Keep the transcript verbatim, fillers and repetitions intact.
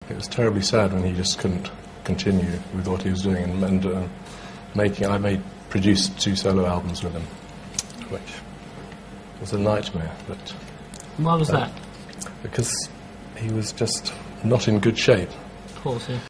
it was terribly sad when he just couldn't continue with what he was doing, and, and uh, making. I made produced two solo albums with him, which was a nightmare. But why was uh, that? Because he was just not in good shape. Of course, yeah.